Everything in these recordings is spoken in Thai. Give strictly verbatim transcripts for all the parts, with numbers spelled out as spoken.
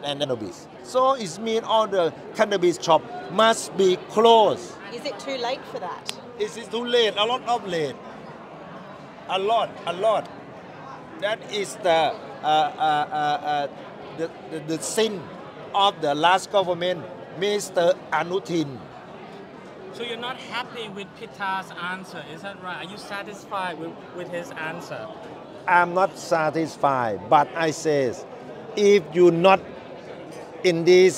and cannabis. So it means all the cannabis shop must be closed. Is it too late for that? Is it too late? A lot of late. A lot, a lot. That is the uh, uh, uh, uh, the, the the sin of the last government, Mister Anutin. So you're not happy with Pita's answer, is that right? Are you satisfied with, with his answer? I'm not satisfied, but I says, if you not in this,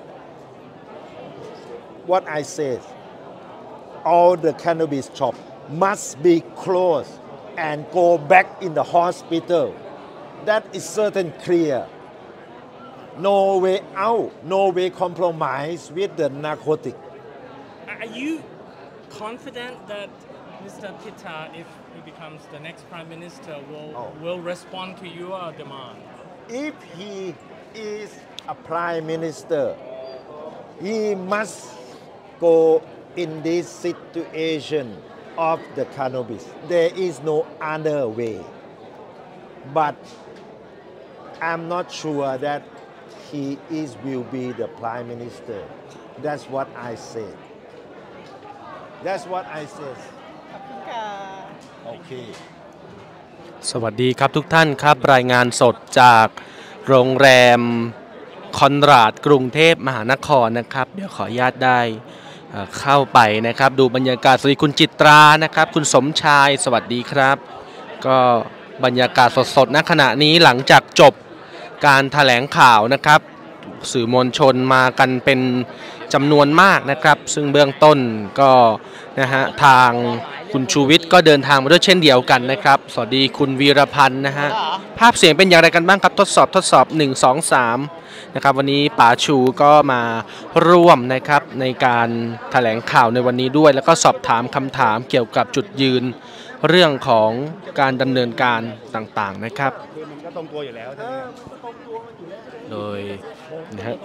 what I said, all the cannabis shop must be closed and go back in the hospital. That is certain clear. No way out, no way compromise with the narcotic. Are you confident that Mister Pita, if he becomes the next prime minister, will Oh. will respond to your demand? If he is a prime minister, he must go in this situation of the cannabis. There is no other way. But I'm not sure that he is will be the prime minister. That's what I said. That's what I said. ขอบคุณค่ะ Okay. สวัสดีครับทุกท่านครับรายงานสดจากโรงแรมคอนราดกรุงเทพมหานครนะครับเดี๋ยวขออนุญาตได้เข้าไปนะครับดูบรรยากาศสวัสดีคุณจิตรานะครับคุณสมชายสวัสดีครับก็บรรยากาศสดๆณขณะนี้หลังจากจบการแถลงข่าวนะครับสื่อมวลชนมากันเป็นจำนวนมากนะครับซึ่งเบื้องต้นก็นะฮะทางคุณชูวิทย์ก็เดินทางมาด้วยเช่นเดียวกันนะครับสวัสดีคุณวีรพันธ์นะฮะภาพเสียงเป็นอย่างไรกันบ้างครับทดสอบทดสอบหนึ่ง สอง สามนะครับวันนี้ป๋าชูก็มาร่วมนะครับในการแถลงข่าวในวันนี้ด้วยแล้วก็สอบถามคำถามเกี่ยวกับจุดยืนเรื่องของการดำเนินการต่างๆนะครับคือมันก็ตรงตัวอยู่แล้วใช่ไหมโดยนะฮะ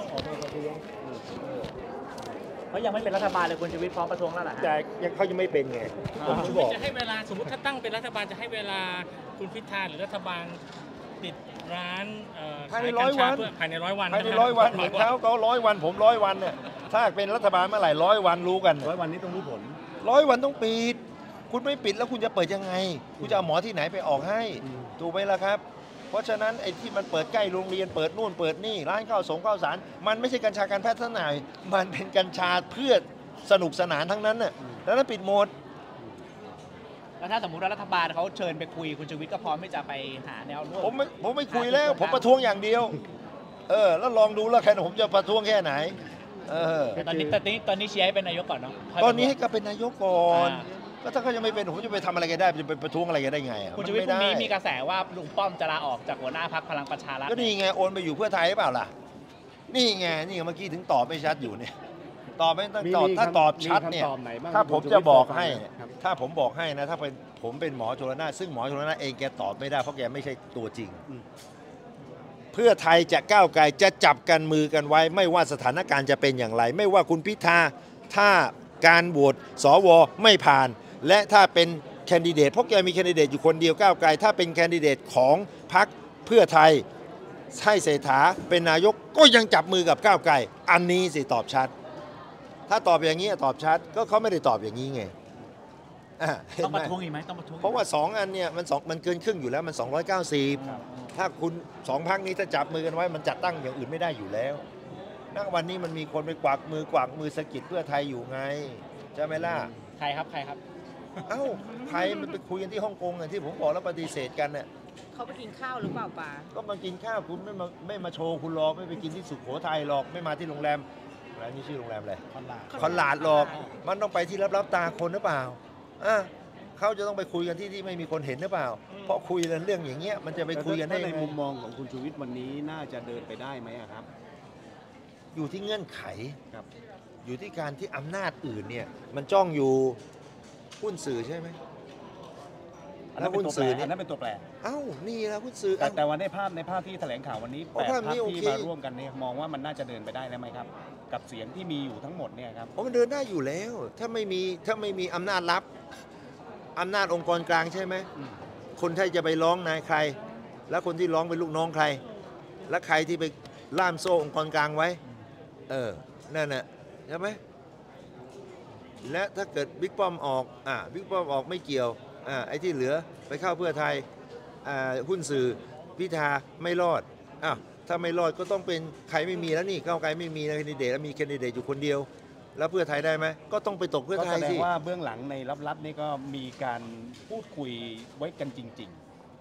เขายังไม่เป็นรัฐบาลเลยคุณชูวิทย์พร้อมประท้วงแล้วล่ะแต่ยังเขายังไม่เป็นไงผมบอกจะให้เวลาสมมติถ้าตั้งเป็นรัฐบาลจะให้เวลาคุณพิธาหรือรัฐบาลปิดร้านภายในร้อยวันภายในร้อยวันภายในร้อยวันเหมือนเขาเขาร้อยวันผมร้อยวันเนี่ยถ้าเป็นรัฐบาลเมื่อไหร่ร้อยวันรู้กันร้อยวันนี้ต้องรู้ผลร้อยวันต้องปิดคุณไม่ปิดแล้วคุณจะเปิดยังไงคุณจะเอาหมอที่ไหนไปออกให้ถูกไหมล่ะครับเพราะฉะนั้นไอ้ที่มันเปิดใกล้โรงเรียนเปิดนู่นเปิดนี่ร้านข้าวสงข้าวสารมันไม่ใช่กัญชาการแพทย์ท่านไหนมันเป็นกัญชาเพื่อสนุกสนานทั้งนั้นน่ะแล้วนั้นปิดหมดแล้วถ้าสมมติรัฐบาลเขาเชิญไปคุยคุณชูวิทย์ก็พร้อมที่จะไปหาแนวร่วมผมไม่ผมไม่คุยแล้วผมประท้วงอย่างเดียวเออแล้วลองดูแล้วแค่ผมจะประท้วงแค่ไหนเออตอนนี้ตอนนี้ตอนนี้เชียร์ให้เป็นนายกก่อนเนาะตอนนี้ให้ก็เป็นนายกก่อนก็ถ้าเขายังไม่เป็นผมจะไปทำอะไรกันได้จะไปประท้วงอะไรกันได้ไงคุณชูวิทย์พรุ่งนี้มีกระแสว่าลุงป้อมจะลาออกจากหัวหน้าพรรคพลังประชารัฐก็นี่ไงโอนไปอยู่เพื่อไทยหรือเปล่าล่ะนี่ไงนี่เมื่อกี้ถึงตอบไม่ชัดอยู่เนี่ยตอบไม่ต้องตอบถ้าตอบชัดเนี่ยถ้าผมจะบอกให้ถ้าผมบอกให้นะถ้าเป็นผมเป็นหมอชลนานซึ่งหมอชลนานเองแกตอบไม่ได้เพราะแกไม่ใช่ตัวจริงเพื่อไทยจะก้าวไกลจะจับกันมือกันไว้ไม่ว่าสถานการณ์จะเป็นอย่างไรไม่ว่าคุณพิธาถ้าการโหวตสวไม่ผ่านและถ้าเป็นแคนดิเดตเพราะแกมีแคนดิเดตอยู่คนเดียวก้าวไกลถ้าเป็นแคนดิเดตของพรรคเพื่อไทยให้เศรษฐาเป็นนายกก็ยังจับมือกับก้าวไกลอันนี้สิตอบชัดถ้าตอบอย่างนี้ตอบชัดก็เขาไม่ได้ตอบอย่างนี้ไงต้องประท้วงอีกไหมต้องประท้วงเพราะว่าสองอันเนี่ยมันสองมันเกินครึ่งอยู่แล้วมันสองร้อยเก้าสิบถ้าคุณสองพรรคนี้ถ้าจับมือกันไว้มันจัดตั้งอย่างอื่นไม่ได้อยู่แล้วณวันนี้มันมีคนไปกวักมือกวักมือสะกิดเพื่อไทยอยู่ไงใช่ไหมล่ะใครครับใครครับเอ้าใครมันไปคุยกันที่ฮ่องกงไงที่ผมบอกแล้วปฏิเสธกันเนี่ยเขาไปกินข้าวหรือเปล่าป้าก็มากินข้าวคุณไม่มาไม่มาโชว์คุณหรอกไม่ไปกินที่สุโขทัยหรอกไม่มาที่โรงแรมอะไรนี่ชื่อโรงแรมอะไรคอนลาดคอนลาดหรอกมันต้องไปที่รับรับตาคนหรือเปล่าอ่ะเขาจะต้องไปคุยกันที่ที่ไม่มีคนเห็นหรือเปล่าเพราะคุยกันเรื่องอย่างเงี้ยมันจะไปคุยกันได้ในมุมมองของคุณชูวิทย์วันนี้น่าจะเดินไปได้ไหมครับอยู่ที่เงื่อนไขครับอยู่ที่การที่อำนาจอื่นเนี่ยมันจ้องอยู่หุ้นสื่อใช่ไหมแล้วหุ้นสื่อนี่นั่นเป็นตัวแปรเอ้านี่นะหุ้นสื่อแต่วันในภาพในภาพที่แถลงข่าววันนี้แปดพรรคที่มาร่วมกันเนี่ยมองว่ามันน่าจะเดินไปได้แล้วไหมครับกับเสียงที่มีอยู่ทั้งหมดเนี่ยครับมันเดินได้อยู่แล้วถ้าไม่มีถ้าไม่มีอำนาจลับอำนาจองค์กรกลางใช่ไหมคนที่จะไปร้องนายใครแล้วคนที่ร้องเป็นลูกน้องใครและใครที่ไปล่ามโซ่องค์กรกลางไว้เออนั่นน่ะใช่ไหมและถ้าเกิดบิ๊กป้อมออกอ่าบิ๊กป้อมออกไม่เกี่ยวอ่าไอ้ที่เหลือไปเข้าเพื่อไทยอ่าหุ้นสื่อพิธาไม่รอดอ้าวถ้าไม่รอดก็ต้องเป็นใครไม่มีแล้วนี่ก้าวไกลไม่มีแคนดิเดตแล้วมีแคนดิเดตอยู่คนเดียวแล้วเพื่อไทยได้ไหมก็ต้องไปตกเพื่อไทยสิก็แสดงว่าเบื้องหลังในลับๆนี่ก็มีการพูดคุยไว้กันจริง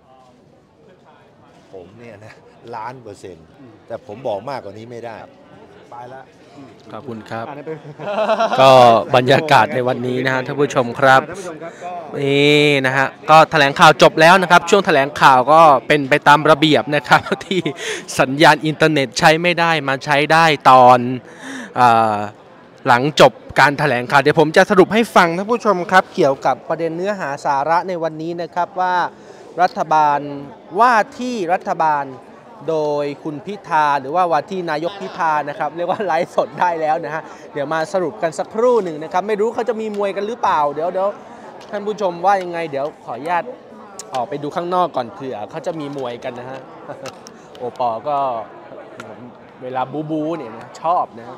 ๆผมเนี่ยนะล้านเปอร์เซ็นต์แต่ผมบอกมากกว่านี้ไม่ได้ไปแล้วขอบคุณครับก็บรรยากาศในวันนี้นะฮะท่านผู้ชมครับนี่นะฮะก็แถลงข่าวจบแล้วนะครับช่วงแถลงข่าวก็เป็นไปตามระเบียบนะครับที่สัญญาณอินเทอร์เน็ตใช้ไม่ได้มาใช้ได้ตอนหลังจบการแถลงข่าวเดี๋ยวผมจะสรุปให้ฟังท่านผู้ชมครับเกี่ยวกับประเด็นเนื้อหาสาระในวันนี้นะครับว่ารัฐบาลว่าที่รัฐบาลโดยคุณพิธาหรือว่าว่าที่นายกพิธานะครับเรียกว่าไลฟ์สดได้แล้วนะฮะเดี๋ยวมาสรุปกันสักครู่หนึ่งนะครับไม่รู้เขาจะมีมวยกันหรือเปล่าเดี๋ยวเดี๋ยวท่านผู้ชมว่ายังไงเดี๋ยวขออนุญาตออกไปดูข้างนอกก่อนเผื่อเขาจะมีมวยกันนะฮะโอปอก็เวลาบูบูเนี่ยนะชอบนะ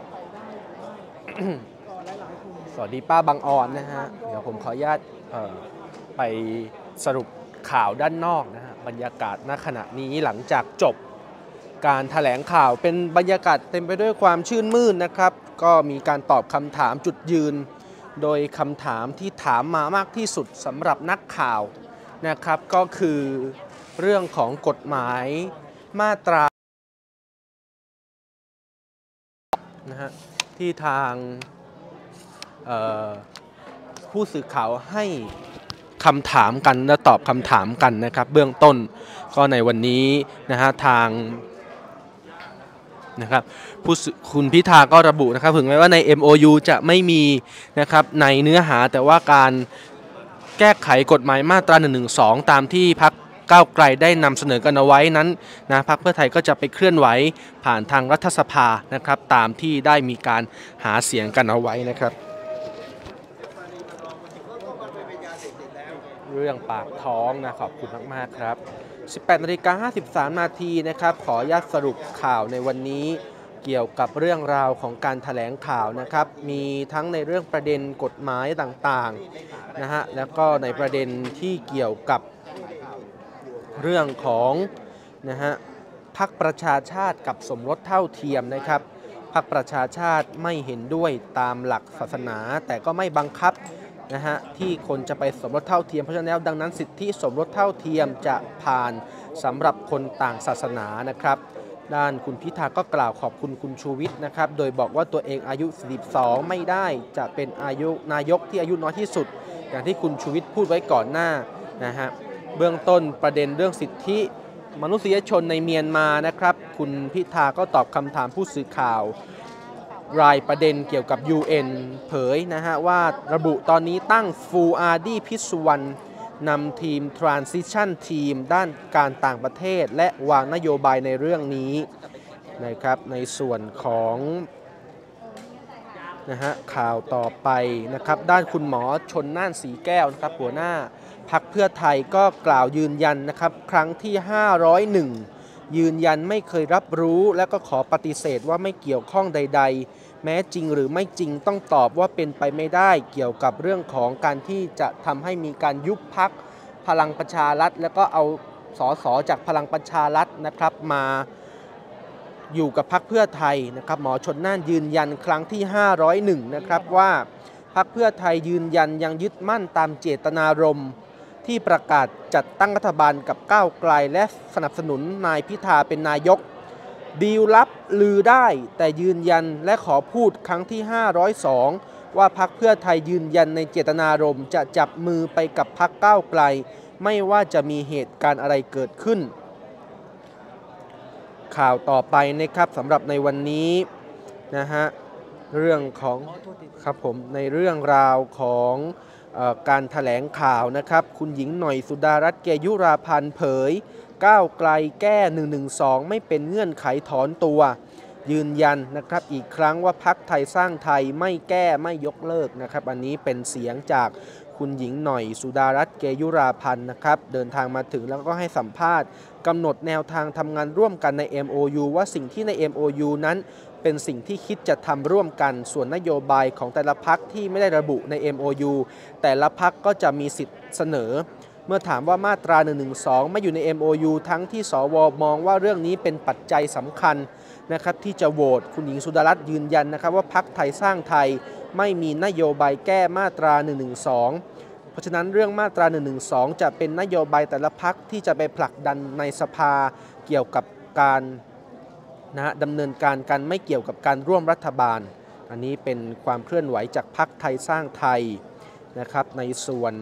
สวัสดีป้าบางออนนะฮะเดี๋ยวผมขออนุญาตไปสรุปข่าวด้านนอกนะฮะบรรยากาศณขณะนี้หลังจากจบการแถลงข่าวเป็นบรรยากาศเต็มไปด้วยความชื่นมื่นนะครับก็มีการตอบคำถามจุดยืนโดยคำถามที่ถามมามากที่สุดสำหรับนักข่าวนะครับก็คือเรื่องของกฎหมายมาตรานะฮะที่ทางผู้สื่อข่าวให้คำถามกันและตอบคำถามกันนะครับเบื้องต้นก็ในวันนี้นะฮะทางนะครับผู้คุณพิธาก็ระบุนะครับถึงแม้ว่าใน เอ็ม โอ ยู จะไม่มีนะครับในเนื้อหาแต่ว่าการแก้ไขกฎหมายมาตราหนึ่งหนึ่งสองตามที่พรรคก้าวไกลได้นำเสนอกันเอาไว้นั้นนะพรรคเพื่อไทยก็จะไปเคลื่อนไหวผ่านทางรัฐสภานะครับตามที่ได้มีการหาเสียงกันเอาไว้นะครับเรื่องปากท้องนะขอบคุณมากๆครับ สิบแปดนาฬิกาห้าสิบสาม นาทีนะครับขออนุญาตสรุปข่าวในวันนี้เกี่ยวกับเรื่องราวของการแถลงข่าวนะครับมีทั้งในเรื่องประเด็นกฎหมายต่างๆนะฮะแล้วก็ในประเด็นที่เกี่ยวกับเรื่องของนะฮะพรรคประชาชาติกับสมรสเท่าเทียมนะครับพรรคประชาชาติไม่เห็นด้วยตามหลักศาสนาแต่ก็ไม่บังคับนะฮะที่คนจะไปสมรสเท่าเทียมเพราะฉะนั้นดังนั้นสิทธิสมรสเท่าเทียมจะผ่านสำหรับคนต่างศาสนานะครับด้านคุณพิธาก็กล่าวขอบคุณคุณชูวิทย์นะครับโดยบอกว่าตัวเองอายุสี่สิบสองไม่ได้จะเป็นอายุนายกที่อายุน้อยที่สุดอย่างที่คุณชูวิทย์พูดไว้ก่อนหน้านะฮะเบื้องต้นประเด็นเรื่องสิทธิมนุษยชนในเมียนมานะครับคุณพิธาก็ตอบคำถามผู้สื่อข่าวรายประเด็นเกี่ยวกับ ยู เอ็น เผยนะฮะว่าระบุตอนนี้ตั้งฟูอาร์ดีพิสุวรรณนำทีม Transition Team ด้านการต่างประเทศและวางนโยบายในเรื่องนี้นะครับในส่วนของนะฮะข่าวต่อไปนะครับด้านคุณหมอชนน่านสีแก้วนะครับหัวหน้าพรรคเพื่อไทยก็กล่าวยืนยันนะครับครั้งที่ห้าร้อยเอ็ดยืนยันไม่เคยรับรู้และก็ขอปฏิเสธว่าไม่เกี่ยวข้องใดๆแม้จริงหรือไม่จริงต้องตอบว่าเป็นไปไม่ได้เกี่ยวกับเรื่องของการที่จะทำให้มีการยุบพรรคพลังประชารัฐแล้วก็เอาสสจากพลังประชารัฐนะครับมาอยู่กับพรรคเพื่อไทยนะครับหมอชนน่านยืนยันครั้งที่ห้าร้อยเอ็ดนะครับว่าพรรคเพื่อไทยยืนยันยังยึดมั่นตามเจตนารมณ์ที่ประกาศจัดตั้งรัฐบาลกับก้าวไกลและสนับสนุนนายพิธาเป็นนายกดีลลับลือได้แต่ยืนยันและขอพูดครั้งที่ห้าร้อยสองว่าพรรคเพื่อไทยยืนยันในเจตนารมณ์จะจับมือไปกับพรรคก้าวไกลไม่ว่าจะมีเหตุการณ์อะไรเกิดขึ้นข่าวต่อไปนะครับสำหรับในวันนี้นะฮะเรื่องของครับผมในเรื่องราวของการแถลงข่าวนะครับคุณหญิงหน่อยสุดารัตน์เกยุราพันธ์เผยก้าวไกลแก้หนึ่งหนึ่งสองไม่เป็นเงื่อนไขถอนตัวยืนยันนะครับอีกครั้งว่าพรรคไทยสร้างไทยไม่แก้ไม่ยกเลิกนะครับอันนี้เป็นเสียงจากคุณหญิงหน่อยสุดารัตน์เกยุราพันธ์นะครับเดินทางมาถึงแล้วก็ให้สัมภาษณ์กำหนดแนวทางทำงานร่วมกันใน เอ็ม โอ ยู ว่าสิ่งที่ใน เอ็ม โอ ยู นั้นเป็นสิ่งที่คิดจะทำร่วมกันส่วนนโยบายของแต่ละพรรคที่ไม่ได้ระบุใน เอ็ม โอ ยู แต่ละพรรคก็จะมีสิทธิ์เสนอเมื่อถามว่ามาตราหนึ่งหนึ่งสองไม่อยู่ใน เอ็ม โอ ยู ทั้งที่สวมองว่าเรื่องนี้เป็นปัจจัยสำคัญนะครับที่จะโหวตคุณหญิงสุดารัตน์ยืนยันนะครับว่าพรรคไทยสร้างไทยไม่มีนโยบายแก้มาตราหนึ่งหนึ่งสองเพราะฉะนั้นเรื่องมาตราหนึ่งหนึ่งสองจะเป็นนโยบายแต่ละพรรคที่จะไปผลักดันในสภาเกี่ยวกับการนะดำเนินการกันไม่เกี่ยวกับการร่วมรัฐบาลอันนี้เป็นความเคลื่อนไหวจากพรรคไทยสร้างไทยนะครับในส่วน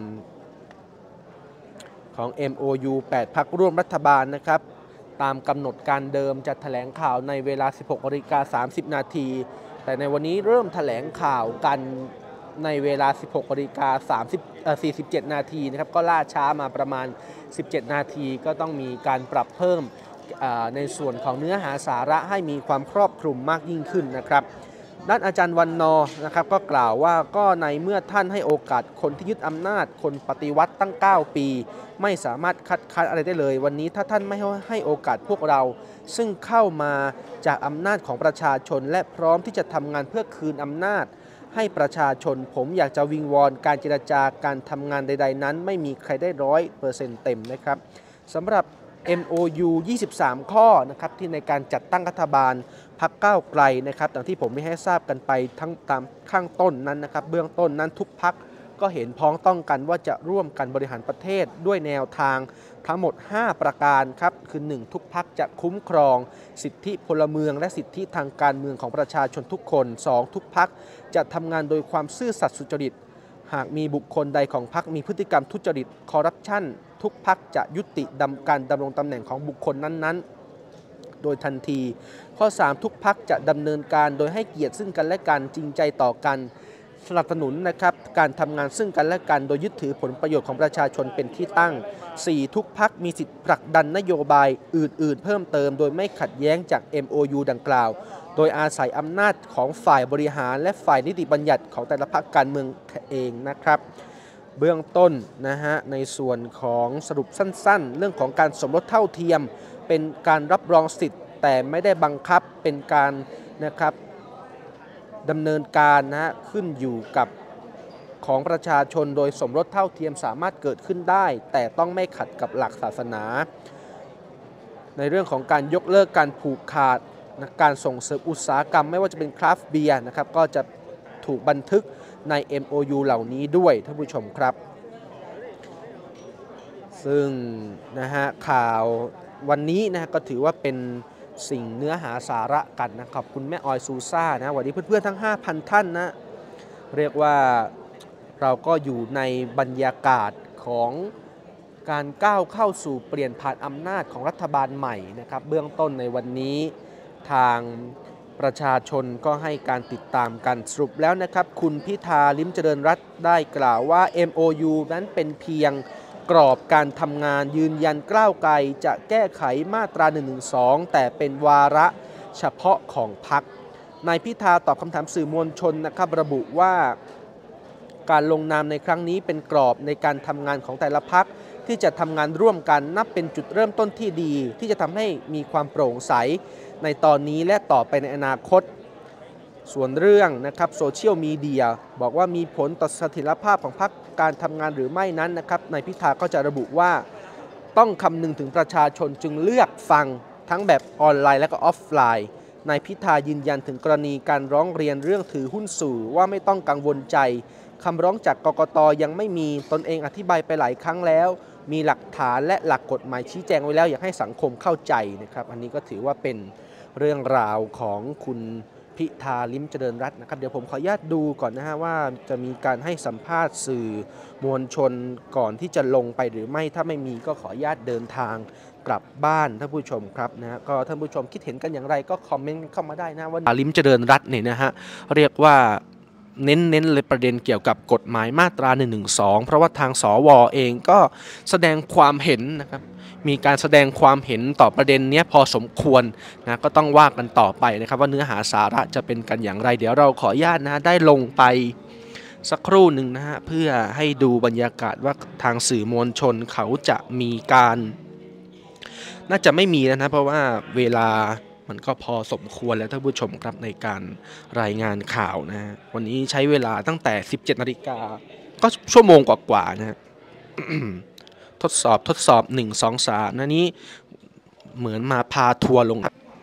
ของ เอ็ม โอ ยู แปด พรรคร่วมรัฐบาลนะครับตามกำหนดการเดิมจะแถลงข่าวในเวลา สิบหกนาฬิกาสามสิบนาทีแต่ในวันนี้เริ่มแถลงข่าวกันในเวลา สิบหกนาฬิกาสี่สิบเจ็ดนาทีนะครับก็ล่าช้ามาประมาณสิบเจ็ดนาทีก็ต้องมีการปรับเพิ่มในส่วนของเนื้อหาสาระให้มีความครอบคลุมมากยิ่งขึ้นนะครับด้านอาจารย์วันนอนะครับก็กล่าวว่าก็ในเมื่อท่านให้โอกาสคนที่ยึดอำนาจคนปฏิวัติตั้งเก้าปีไม่สามารถคัดค้านอะไรได้เลยวันนี้ถ้าท่านไม่ให้โอกาสพวกเราซึ่งเข้ามาจากอำนาจของประชาชนและพร้อมที่จะทำงานเพื่อคืนอำนาจให้ประชาชนผมอยากจะวิงวอนการเจรจาการทำงานใดๆนั้นไม่มีใครได้ร้อยเปอร์เซ็นต์เต็มนะครับสำหรับ เอ็ม โอ ยู ยี่สิบสาม ข้อนะครับที่ในการจัดตั้งรัฐบาลพรรคก้าวไกลนะครับอย่างที่ผมได้ให้ทราบกันไปทั้งตามข้างต้นนั้นนะครับเบื้องต้นนั้นทุกพรรคก็เห็นพ้องต้องกันว่าจะร่วมกันบริหารประเทศด้วยแนวทางทั้งหมดห้าประการครับคือหนึ่งทุกพรรคจะคุ้มครองสิทธิพลเมืองและสิทธิทางการเมืองของประชาชนทุกคนสองทุกพรรคจะทำงานโดยความซื่อสัตย์สุจริตหากมีบุคคลใดของพรรคมีพฤติกรรมทุจริตคอร์รัปชันทุกพรรคจะยุติดำการดำรงตำแหน่งของบุคคลนั้นๆโดยทันทีข้อสามทุกพรรคจะดำเนินการโดยให้เกียรติซึ่งกันและกันจริงใจต่อกันสนับสนุนนะครับการทำงานซึ่งกันและกันโดยยึดถือผลประโยชน์ของประชาชนเป็นที่ตั้งสี่ทุกพรรคมีสิทธิผลักดันนโยบายอื่นๆเพิ่มเติมโดยไม่ขัดแย้งจาก เอ็ม โอ ยู ดังกล่าวโดยอาศัยอำนาจของฝ่ายบริหารและฝ่ายนิติบัญญัติของแต่ละพรรคการเมืองเองนะครับเบื้องต้นนะฮะในส่วนของสรุปสั้นๆเรื่องของการสมรสเท่าเทียมเป็นการรับรองสิทธิ์แต่ไม่ได้บังคับเป็นการนะครับดำเนินการนะขึ้นอยู่กับของประชาชนโดยสมรสเท่าเทียมสามารถเกิดขึ้นได้แต่ต้องไม่ขัดกับหลักศาสนาในเรื่องของการยกเลิกการผูกขาดนะการส่งเสริมอุตสาหกรรมไม่ว่าจะเป็นคราฟต์เบียร์นะครับก็จะถูกบันทึกใน เอ็ม โอ ยู เหล่านี้ด้วยท่านผู้ชมครับซึ่งนะฮะข่าววันนี้นะก็ถือว่าเป็นสิ่งเนื้อหาสาระกันนะขอบคุณแม่ออยซูซ่านะวันนี้เพื่อนๆทั้ง ห้าพัน ท่านนะเรียกว่าเราก็อยู่ในบรรยากาศของการก้าวเข้าสู่เปลี่ยนผ่านอำนาจของรัฐบาลใหม่นะครับเบื้องต้นในวันนี้ทางประชาชนก็ให้การติดตามกันสรุปแล้วนะครับคุณพิธาลิ้มเจริญรัตน์ได้กล่าวว่า เอ็ม โอ ยู นั้นเป็นเพียงกรอบการทำงานยืนยันก้าวไกลจะแก้ไขมาตราหนึ่งหนึ่งสองแต่เป็นวาระเฉพาะของพรรคนายพิธาตอบคำถามสื่อมวลชนนะครับระบุว่าการลงนามในครั้งนี้เป็นกรอบในการทำงานของแต่ละพรรคที่จะทำงานร่วมกันนับเป็นจุดเริ่มต้นที่ดีที่จะทำให้มีความโปร่งใสในตอนนี้และต่อไปในอนาคตส่วนเรื่องนะครับโซเชียลมีเดียบอกว่ามีผลต่อเสถียรภาพของพรรคการทำงานหรือไม่นั้นนะครับนายพิธาก็จะระบุว่าต้องคำนึงถึงประชาชนจึงเลือกฟังทั้งแบบออนไลน์และก็ออฟไลน์นายพิธายืนยันถึงกรณีการร้องเรียนเรื่องถือหุ้นสื่อว่าไม่ต้องกังวลใจคำร้องจากกกต.ยังไม่มีตนเองอธิบายไปหลายครั้งแล้วมีหลักฐานและหลักกฎหมายชี้แจงไว้แล้วอยากให้สังคมเข้าใจนะครับอันนี้ก็ถือว่าเป็นเรื่องราวของคุณพิธาลิ้มเจริญรัตน์นะครับเดี๋ยวผมขออนุญาตดูก่อนนะฮะว่าจะมีการให้สัมภาษณ์สื่อมวลชนก่อนที่จะลงไปหรือไม่ถ้าไม่มีก็ขออนุญาตเดินทางกลับบ้านท่านผู้ชมครับนะฮะก็ท่านผู้ชมคิดเห็นกันอย่างไรก็คอมเมนต์เข้ามาได้นะว่าลิ้มเจริญรัตน์เนี่ยนะฮะเรียกว่าเน้นๆเลยประเด็นเกี่ยวกับกฎหมายมาตราหนึ่งหนึ่งสองเพราะว่าทางสวเองก็แสดงความเห็นนะครับมีการแสดงความเห็นต่อประเด็นนี้พอสมควรนะก็ต้องว่ากันต่อไปนะครับว่าเนื้อหาสาระจะเป็นกันอย่างไรเดี๋ยวเราขออนุญาตนะได้ลงไปสักครู่หนึ่งนะฮะเพื่อให้ดูบรรยากาศว่าทางสื่อมวลชนเขาจะมีการน่าจะไม่มีแล้วนะเพราะว่าเวลามันก็พอสมควรแล้วท่านผู้ชมครับในการรายงานข่าวนะฮะวันนี้ใช้เวลาตั้งแต่ สิบเจ็ดนาฬิกาก็ชั่วโมงกว่าๆนะฮะ ทดสอบทดสอบหนึ่ง สอง สามนะนี้เหมือนมาพาทัวร์ลง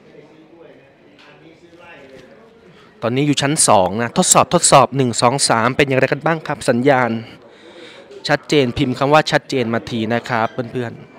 ตอนนี้อยู่ชั้นสองนะทดสอบทดสอบหนึ่ง สอง สามเป็นอย่างไรกันบ้างครับสัญญาณชัดเจนพิมพ์คำว่าชัดเจนมาทีนะครับเพื่อนๆ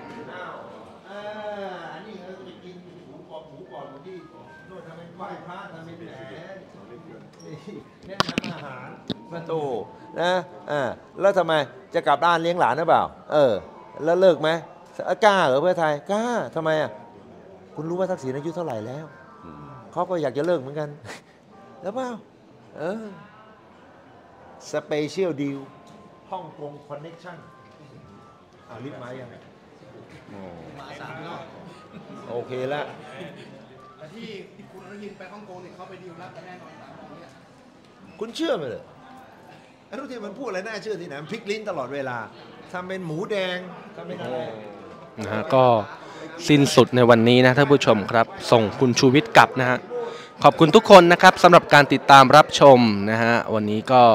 ประตูนะอ่าแล้วทำไมจะกลับบ้านเลี้ยงหลานหรือเปล่าเออแล้วเลิกไหมกล้าเหรอเพื่อไทยกล้าทำไมอ่ะคุณรู้ว่าทักษิณอายุเท่าไหร่แล้วเขาก็อยากจะเลิกเหมือนกันแล้วเปล่าเออสเปเชียลดีลฮ่องกงคอนเน็กชั่นอ่ารีบมายังมาสามรอบโอเคแล้วแต่ที่คุณอนุทินไปฮ่องกงเนี่ยเขาไปดีลรับกันแน่นอนสามคนเนี่ยคุณเชื่อไหมเลยอนุทินมันพูดอะไรน่าเชื่อที่ไหนมันพลิกลิ้นตลอดเวลาทำเป็นหมูแดงทำเป็นอะไรนะฮะก็สิ้นสุดในวันนี้นะท่านผู้ชมครับส่งคุณชูวิทย์กลับนะฮะขอบคุณทุกคนนะครับสำหรับการติดตามรับชมนะฮะวันนี้ก็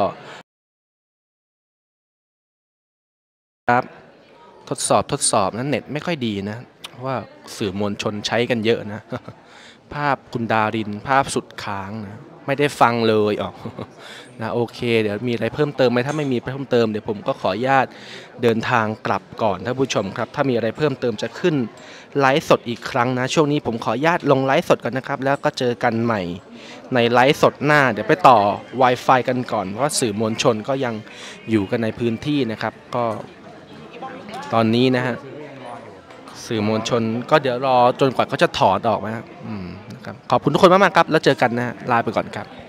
ครับทดสอบทดสอบนะเน็ตไม่ค่อยดีนะเพราะว่าสื่อมวลชนใช้กันเยอะนะภาพคุณดารินภาพสุดค้างนะไม่ได้ฟังเลยอ๋อนะโอเคเดี๋ยวมีอะไรเพิ่มเติมไหมถ้าไม่มีเพิ่มเติมเดี๋ยวผมก็ขออนุญาตเดินทางกลับก่อนท่านผู้ชมครับถ้ามีอะไรเพิ่มเติมจะขึ้นไลฟ์สดอีกครั้งนะช่วงนี้ผมขออนุญาตลงไลฟ์สดกันนะครับแล้วก็เจอกันใหม่ในไลฟ์สดหน้าเดี๋ยวไปต่อ Wi-Fi กันก่อนเพราะสื่อมวลชนก็ยังอยู่กันในพื้นที่นะครับก็ตอนนี้นะฮะสื่อมวลชนก็เดี๋ยวรอจนกว่าเขาจะถอดออกนะครับอืมนะครับขอบคุณทุกคนมากๆครับแล้วเจอกันนะลาไปก่อนครับ